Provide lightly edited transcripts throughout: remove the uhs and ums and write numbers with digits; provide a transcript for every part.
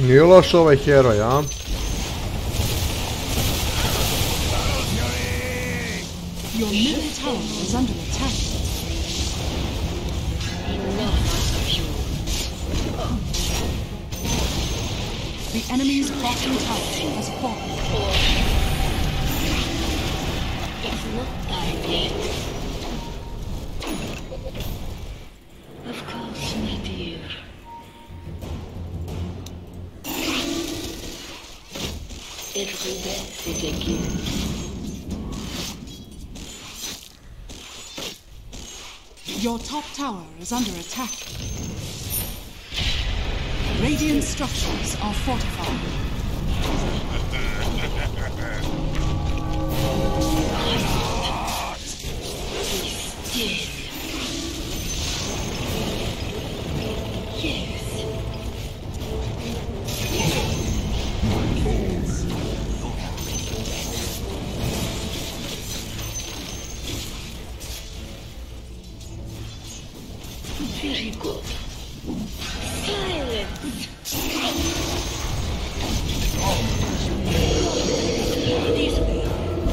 Nije loš ovaj heroj, a? Your middle tower is under attack. The enemy's bottom tower has fallen. It's not time yet. Of course, my dear. Every breath is a gift. Your top tower is under attack. Radiant structures are fortified. Yes. Yes. Very good. Silence. This way.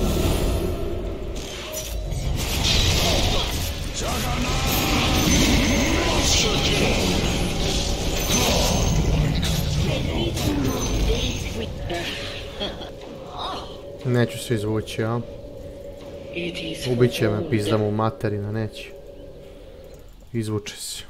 Neću se izvući, a? Ubit će me, pizdam u materina, neće. Izvuče se.